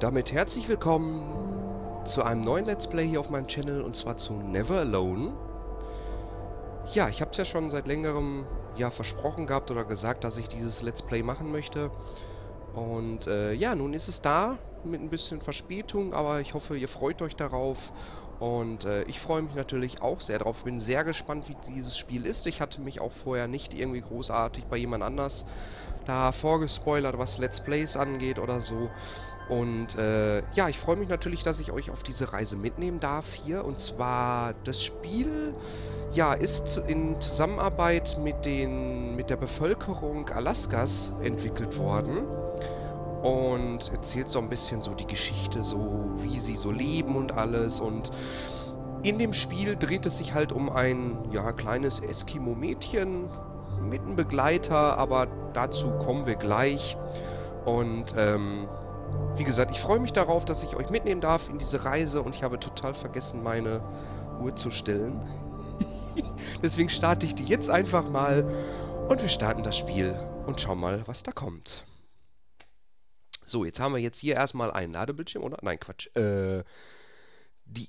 Und damit herzlich willkommen zu einem neuen Let's Play hier auf meinem Channel, und zwar zu Never Alone. Ja, ich habe es ja schon seit längerem versprochen gehabt oder gesagt, dass ich dieses Let's Play machen möchte. Und ja, nun ist es da, mit ein bisschen Verspätung, aber ich hoffe, ihr freut euch darauf. Und ich freue mich natürlich auch sehr drauf. Bin sehr gespannt, wie dieses Spiel ist. Ich hatte mich auch vorher nicht irgendwie großartig bei jemand anders da vorgespoilert, was Let's Plays angeht oder so. Und ja, ich freue mich natürlich, dass ich euch auf diese Reise mitnehmen darf hier. Und zwar, das Spiel ist in Zusammenarbeit mit der Bevölkerung Alaskas entwickelt worden. Und erzählt so ein bisschen so die Geschichte, so wie sie so leben und alles. Und in dem Spiel dreht es sich halt um ein kleines Eskimo-Mädchen mit einem Begleiter, aber dazu kommen wir gleich. Und wie gesagt, ich freue mich darauf, dass ich euch mitnehmen darf in diese Reise, und ich habe total vergessen, meine Uhr zu stellen. Deswegen starte ich die jetzt einfach mal und wir starten das Spiel und schauen mal, was da kommt. So, jetzt haben wir jetzt hier erstmal einen Ladebildschirm, oder? Nein, Quatsch. Die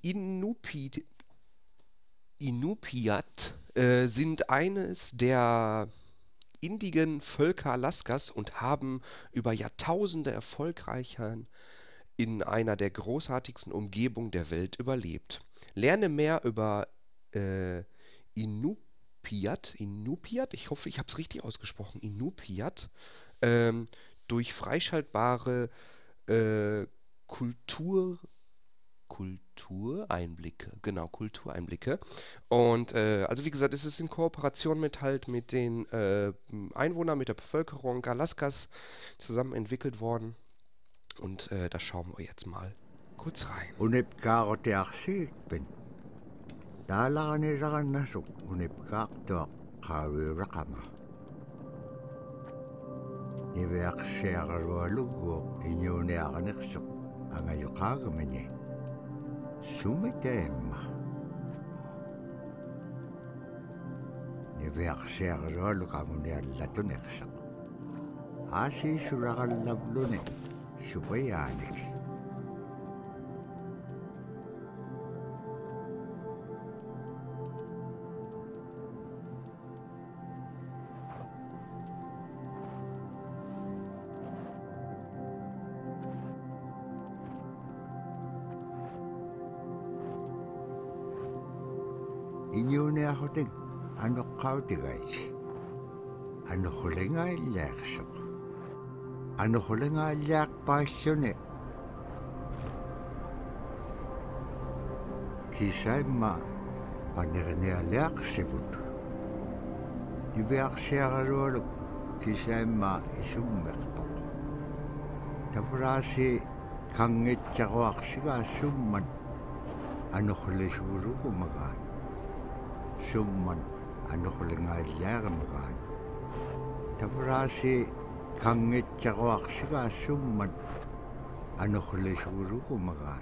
Inupiat sind eines der indigenen Völker Alaskas und haben über Jahrtausende erfolgreich in einer der großartigsten Umgebungen der Welt überlebt. Lerne mehr über Inupiat, ich hoffe, ich habe es richtig ausgesprochen, Inupiat, durch freischaltbare Kultureinblicke. Genau, Kultureinblicke. Und also wie gesagt, es ist in Kooperation mit den Einwohnern, mit der Bevölkerung Alaskas zusammen entwickelt worden. Und da schauen wir jetzt mal kurz rein. Inyuneahoting ano kautigais. Ano hulinga ilyaksok. Ano hulinga ilyak pasyone. Kisay ma panirnia ilyaksibut. Ibeak siyakarolog kisay ma isummertok. Tabrasi kangit tsakwak siga summan. Ano hulisuru kumagan. Summan ano hulinga ilyakamagan. Tabrasi kangit tsakwak siga summan ano hulisuru kumagan.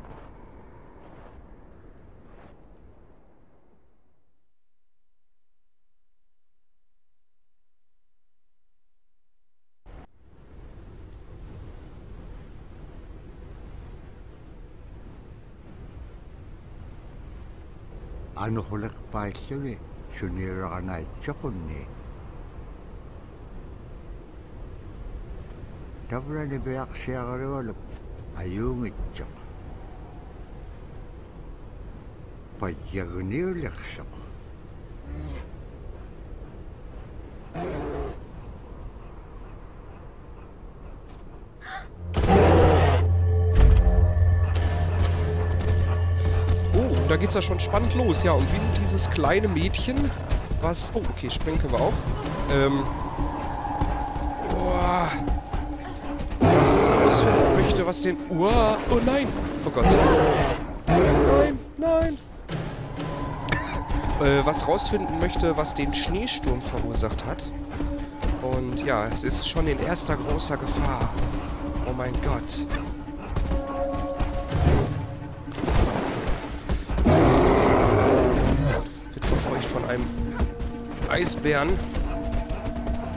Ano hulik pasyone sunirakanay tsakunni. Tabra ni beyak siyakarolog ayungit tsak. Padyagni uliksak. Da geht's ja schon spannend los, ja. Und wie sieht dieses kleine Mädchen, was... Oh, okay, springen können wir auch. Was rausfinden möchte, was den... Oh nein! Oh Gott. Nein! Was rausfinden möchte, was den Schneesturm verursacht hat. Und ja, es ist schon in erster großer Gefahr. Oh mein Gott. Von einem Eisbären.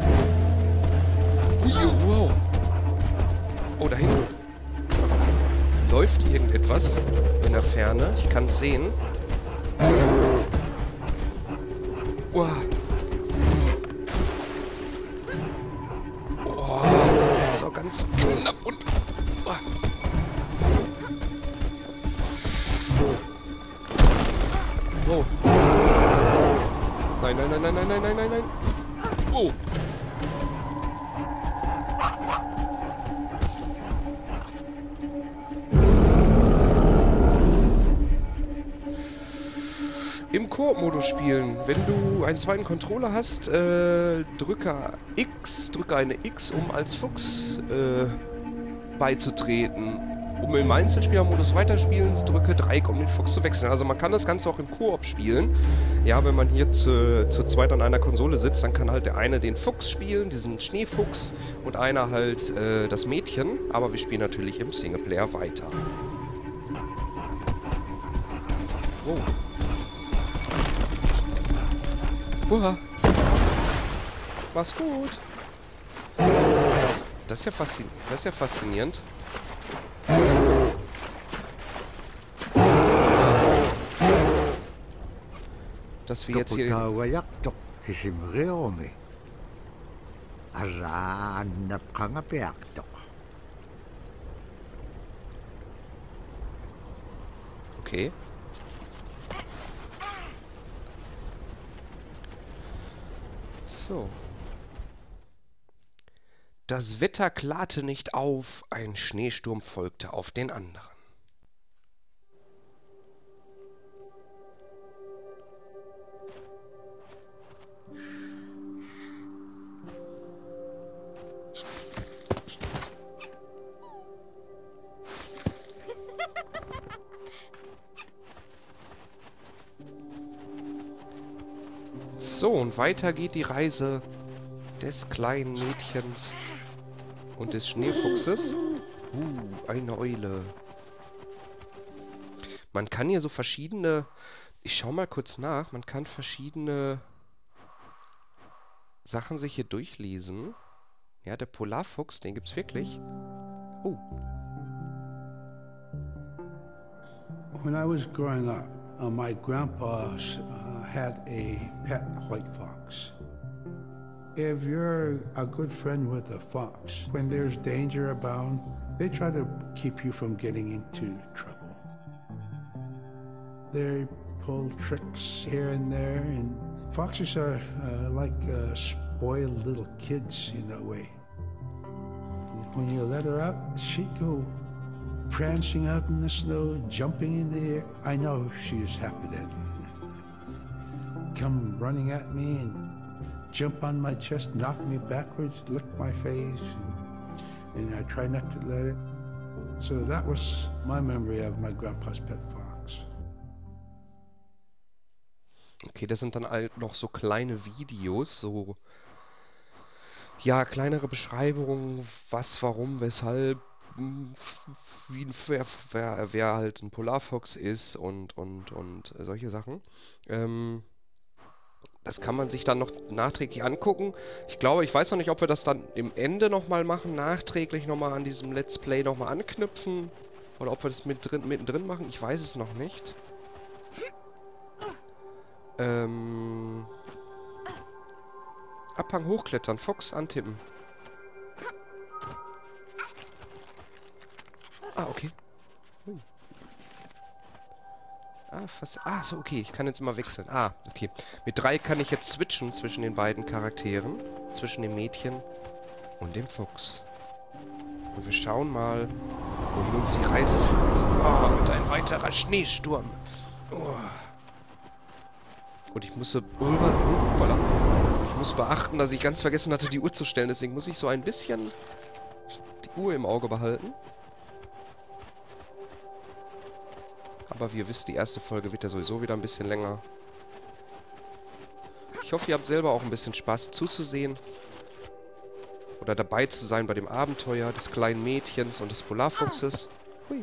Wow. Oh, da hinten. läuft irgendetwas in der Ferne. Ich kann es sehen. Uah. Oh, das ist auch ganz knapp und... Uah. Oh. Nein, nein, nein, nein, nein, nein, nein, nein, nein. Oh. Im Koop-Modus spielen. Wenn du einen zweiten Controller hast, drücke eine X, um als Fuchs beizutreten. Um im Einzelspielermodus weiterspielen, drücke Dreieck, um den Fuchs zu wechseln. Also man kann das Ganze auch im Koop spielen. Ja, wenn man hier zu zweit an einer Konsole sitzt, dann kann halt der eine den Fuchs spielen, diesen Schneefuchs, und einer halt das Mädchen. Aber wir spielen natürlich im Singleplayer weiter. Oh. Uha. Mach's gut. Das ist ja faszinierend. Dass wir jetzt hier... Okay. So. Das Wetter klarte nicht auf, ein Schneesturm folgte auf den anderen. So, und weiter geht die Reise des kleinen Mädchens und des Schneefuchses. Eine Eule. Man kann hier so verschiedene... Ich schau mal kurz nach. Man kann verschiedene Sachen sich hier durchlesen. Ja, der Polarfuchs, den gibt's wirklich. Oh. When I was growing up, my grandpa had a pet white fox. If you're a good friend with a fox, when there's danger abound, they try to keep you from getting into trouble. They pull tricks here and there, and foxes are like spoiled little kids in a way. When you let her out, she'd go prancing out in the snow, jumping in the air. I know she was happy then. Come running at me and jump on my chest, knock me backwards, lick my face, and I try not to let it. So that was my memory of my grandpa's pet fox. Okay, das sind dann halt noch so kleine Videos, so... Ja, kleinere Beschreibungen, was, warum, weshalb, wie wer halt ein Polarfuchs ist und solche Sachen. Das kann man sich dann noch nachträglich angucken. Ich glaube, ich weiß noch nicht, ob wir das dann im Ende nochmal machen, nachträglich nochmal an diesem Let's Play nochmal anknüpfen. Oder ob wir das mittendrin machen, ich weiß es noch nicht. Abhang hochklettern, Fox antippen. Ah, okay. So, okay. Ich kann jetzt immer wechseln. Ah, okay. Mit 3 kann ich jetzt switchen zwischen den beiden Charakteren. Zwischen dem Mädchen und dem Fuchs. Und wir schauen mal, wohin uns die Reise führt. Oh, und ein weiterer Schneesturm. Oh. Und ich muss beachten, dass ich ganz vergessen hatte, die Uhr zu stellen. Deswegen muss ich so ein bisschen die Uhr im Auge behalten. Aber wie ihr wisst, die erste Folge wird ja sowieso wieder ein bisschen länger. Ich hoffe, ihr habt selber auch ein bisschen Spaß zuzusehen. Oder dabei zu sein bei dem Abenteuer des kleinen Mädchens und des Polarfuchses. Hui.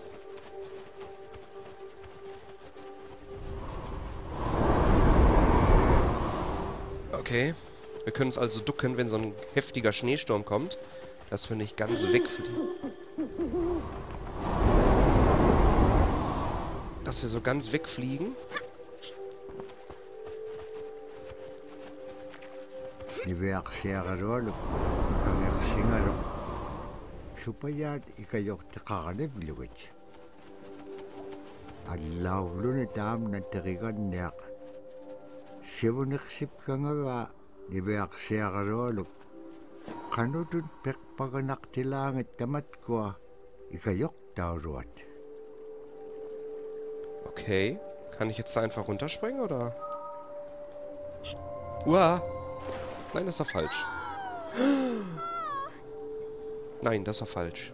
Okay. Wir können uns also ducken, wenn so ein heftiger Schneesturm kommt. Dass wir nicht ganz wegfliegen. dass wir so ganz wegfliegen. Niveaksiagarolo, kangersingalo. Supayat ikayok takakanibluwit. Allawlun itam na tarigan niyak. Siwuniksip kangawa, niveaksiagarolo. Kanudun pekpaganak tilangit tamat ko, ikayok tauruat. Okay. Kann ich jetzt da einfach runterspringen, oder? Uah! Nein, das war falsch. Nein, das war falsch.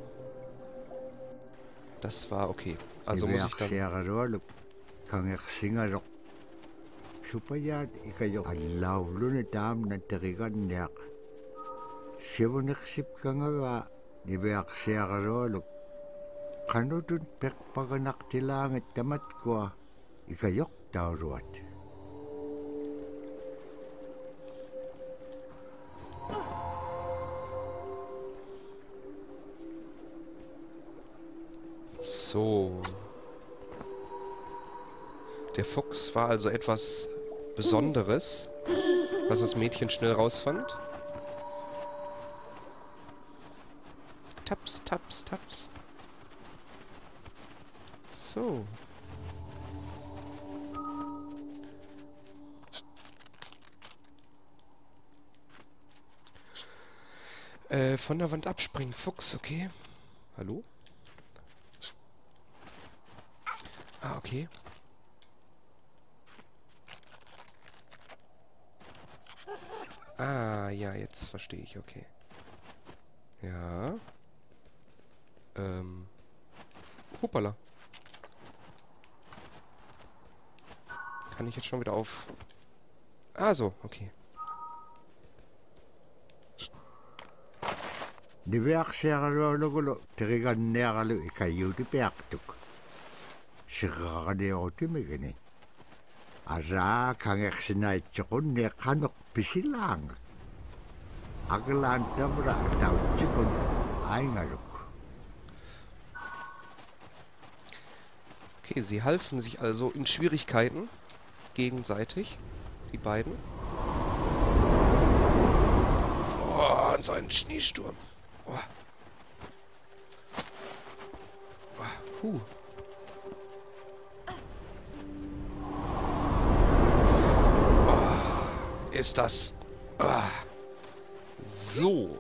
Das war okay. Also muss ich dann... Supayat ikayok allawlun itam na tarigan niyak. Siwuniksip kangawa, niveaksiagarolo. Kanudun pekpaganak tilangit tamat ko, ikayok tauruat. So. Der Fuchs war also etwas Besonderes, was das Mädchen schnell rausfand. Taps, taps, taps. So. Von der Wand abspringen. Fuchs, okay. Hallo? Ah, okay. Ah, ja, jetzt verstehe ich, okay. Ja. Hoppala. Kann ich jetzt schon wieder auf... Ah, so, okay. Niveaksiagarolo, tarigan niyakalo ikayuti peaktuk. Sigakadiyotimi Ara kangeksina itchokon nekanok pisilang. Aglan tabra tauchikon aingaluk. Okay, sie halfen sich also in Schwierigkeiten gegenseitig, die beiden. Oh, und so ein Schneesturm. Oh. Oh, ist das... So.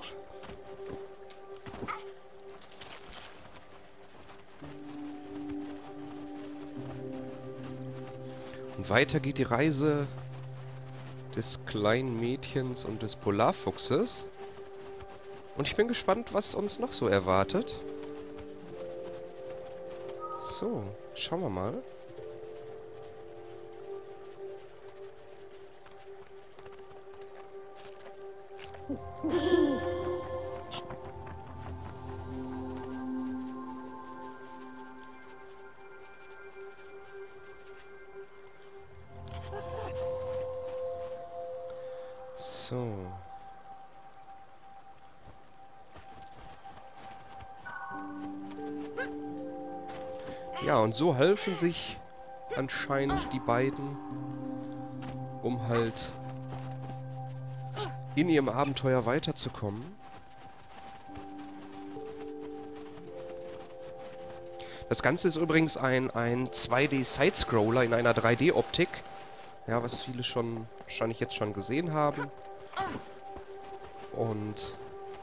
Und weiter geht die Reise des kleinen Mädchens und des Polarfuchses. Und ich bin gespannt, was uns noch so erwartet. So, schauen wir mal. So. Ja, und so halfen sich anscheinend die beiden, um halt in ihrem Abenteuer weiterzukommen. Das Ganze ist übrigens ein 2D-Sidescroller in einer 3D-Optik. Ja, was viele schon wahrscheinlich jetzt schon gesehen haben. Und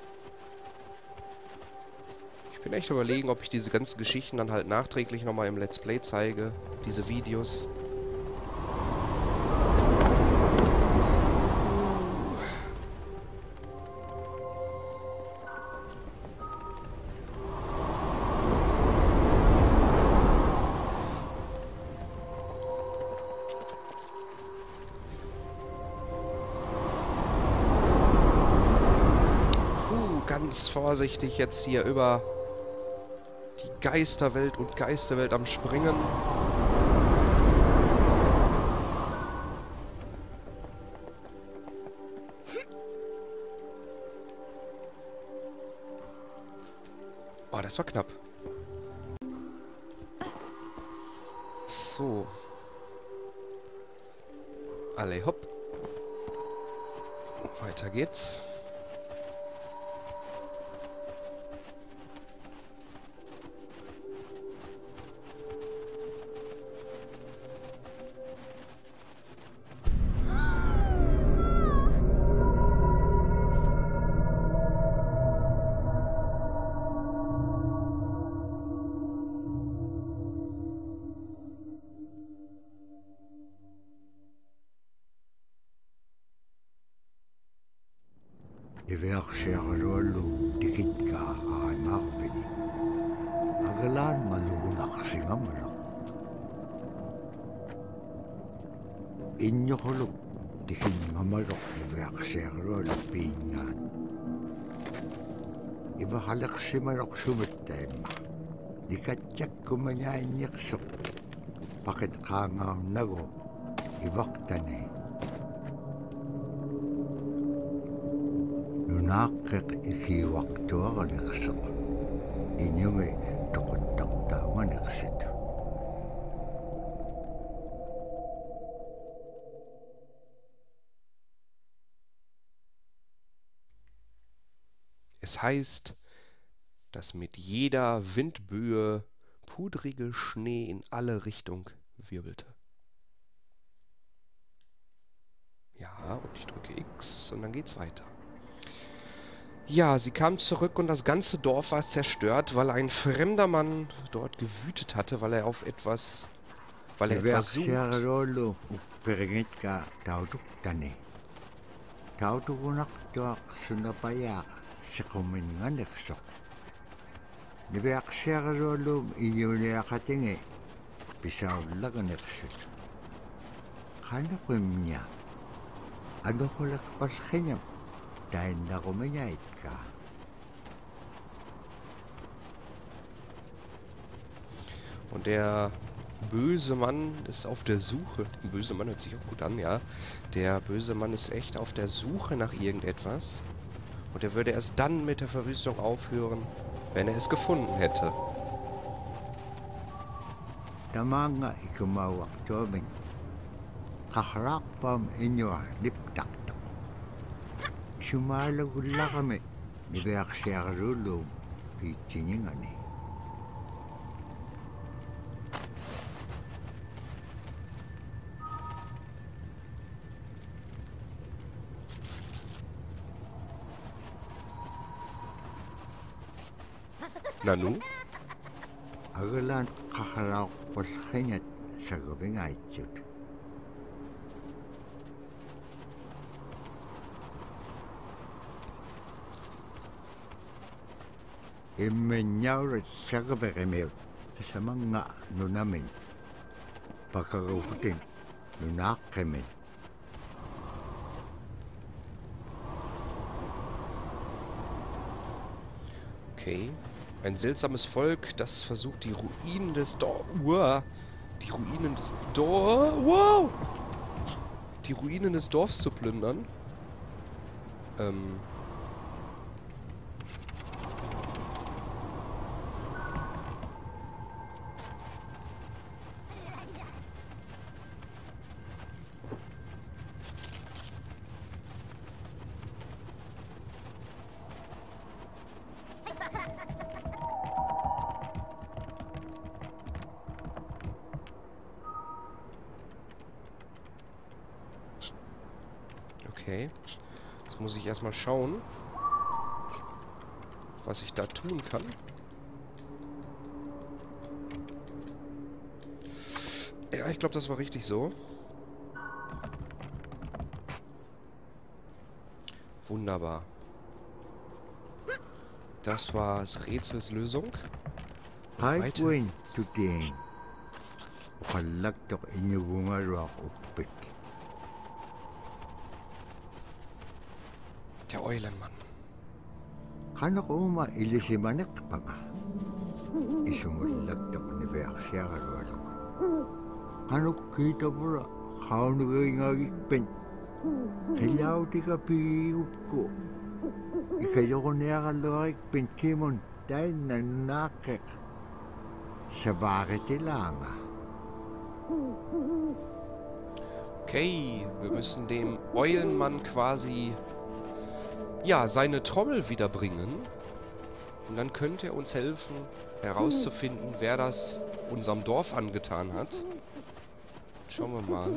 ich bin echt überlegen, ob ich diese ganzen Geschichten dann halt nachträglich nochmal im Let's Play zeige. Diese Videos. Ganz vorsichtig jetzt hier über die Geisterwelt und Geisterwelt am Springen. Oh, das war knapp. So. Alle hopp. Weiter geht's. Iverksiarluallu tikitkaa aimarvini. Agalaan maluunaqsingamana. Injoquluk tikingamaloq iverksiarluallu piingaan. Ivaxaleqsimaloq sumattaimma. Nikatjakkumanyaanniqsoq. Paqit qaangaarnagu ivaqtani. Nunaaqqiq ikiwaqtuaqaniqsoq. Inyungi toqottaqtaunganiqsit. Es heißt, dass mit jeder Windböe pudrige Schnee in alle Richtungen wirbelte. Ja, und ich drücke X und dann geht's weiter. Ja, sie kam zurück und das ganze Dorf war zerstört, weil ein fremder Mann dort gewütet hatte, weil er etwas sucht. Iverksiarluallu upperingitkaa tautuktani. Tautukunaqtuaq sunapayaaq siquminganiqsoq. Iverksiarluallu iñuliaqatingi pisaullaganiqsut. Qanuqimña anuqulaqpallqiñam tainnaqumiñaitkaa. Und der böse Mann ist auf der Suche. Der böse Mann hört sich auch gut an, ja. Der böse Mann ist echt auf der Suche nach irgendetwas. Und er würde erst dann mit der Verwüstung aufhören, wenn er es gefunden hätte. Tamanga ikumawaqtuamin. Qaqraqpam iñua liptaqtaq. Sumalagullaqami iverksiarluallu piitsiningani. Nanu? Agalaan qaqraqpallqiñat sagupingaitsut. Immenjauret sagupegimiut samanga nunamin. Pakaguhutin nunaqqimin. Okay. Ein seltsames Volk, das versucht die Ruinen des Die Ruinen des Dorfs zu plündern. Okay. Jetzt muss ich erstmal schauen, was ich da tun kann. Ja, ich glaube, das war richtig so. Wunderbar. Das war das Rätsels Lösung. Haikuin tutiin. Uqallaqtoq iñugungaruaq uppik. Der Eulenmann. Qanuquma ilisimaneqpaqa. Isumullaqtoq niverksiarluallu. Qanuqqiitapura qaunugingagikpen. Qillautika piigupku. Ikayoquniaqalluarikpen timun tainna nunaaqqeq. Sabaaqitilaanga. Okay, wir müssen dem Eulenmann quasi, ja, seine Trommel wiederbringen. Und dann könnte er uns helfen, herauszufinden, wer das unserem Dorf angetan hat. Schauen wir mal.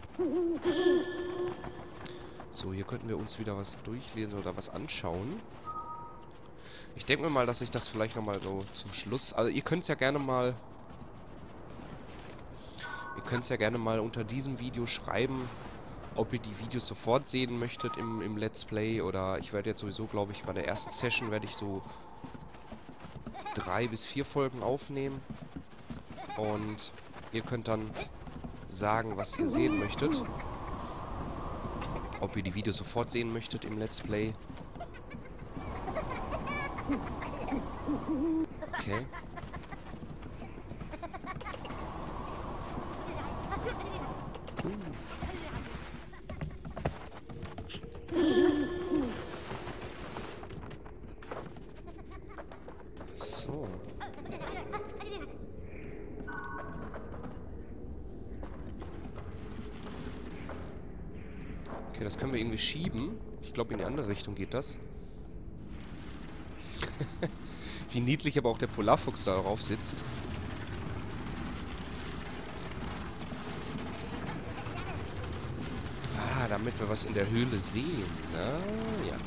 So, hier könnten wir uns wieder was durchlesen oder was anschauen. Ich denke mir mal, dass ich das vielleicht nochmal so zum Schluss... Also ihr könnt es ja gerne mal... Ihr könnt es ja gerne mal unter diesem Video schreiben, ob ihr die Videos sofort sehen möchtet im Let's Play. Oder ich werde jetzt sowieso, glaube ich, bei der ersten Session werde ich so 3 bis 4 Folgen aufnehmen. Und ihr könnt dann sagen, was ihr sehen möchtet. Ob ihr die Videos sofort sehen möchtet im Let's Play. Okay. So. Okay, das können wir irgendwie schieben. Ich glaube, in die andere Richtung geht das. Wie niedlich aber auch der Polarfuchs darauf sitzt. Ah, damit wir was in der Höhle sehen. Ah, ja.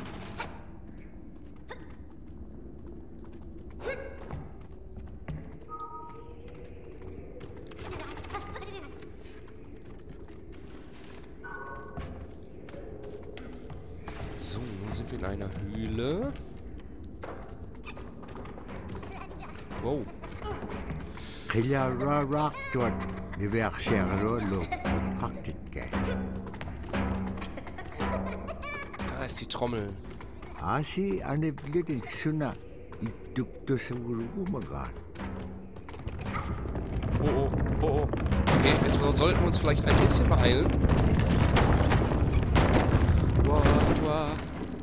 So, nun sind wir in einer Höhle. Wow. Khilararak tuat niver sherolo kakitke. Da ist die Trommel. Asi ane blitin suna itukto surumagan. Oh, oh, oh, oh. Okay, jetzt sollten wir uns vielleicht ein bisschen beeilen. Wow, wow.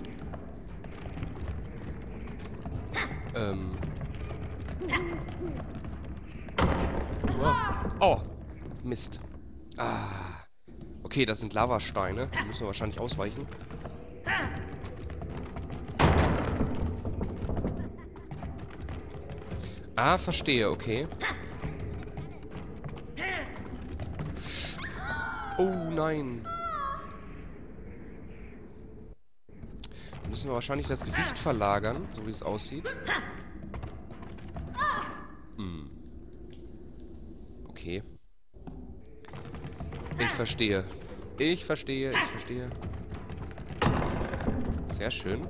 Wow. Oh, Mist. Ah. Okay, das sind Lavasteine. Die müssen wir wahrscheinlich ausweichen. Ah, verstehe, okay. Oh nein. Müssen wir wahrscheinlich das Gewicht verlagern, so wie es aussieht. Hm. Okay. Ich verstehe. Ich verstehe. Sehr schön.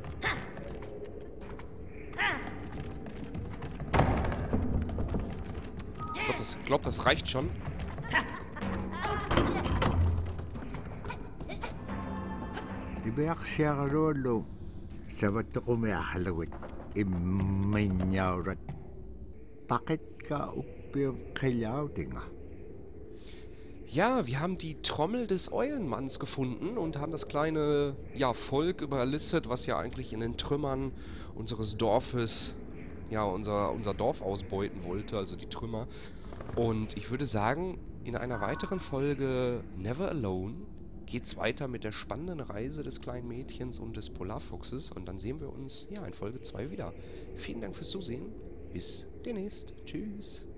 Ich glaube, das reicht schon. Niver sherolo sabatokome ahalawit imminyaurat. Bakit ka upir khilautinga? Ja, wir haben die Trommel des Eulenmanns gefunden und haben das kleine, ja, Volk überlistet, was ja eigentlich in den Trümmern unseres Dorfes, ja, unser Dorf ausbeuten wollte, also die Trümmer. Und ich würde sagen, in einer weiteren Folge Never Alone geht's weiter mit der spannenden Reise des kleinen Mädchens und des Polarfuchses. Und dann sehen wir uns, ja, in Folge 2 wieder. Vielen Dank fürs Zusehen. Bis demnächst. Tschüss.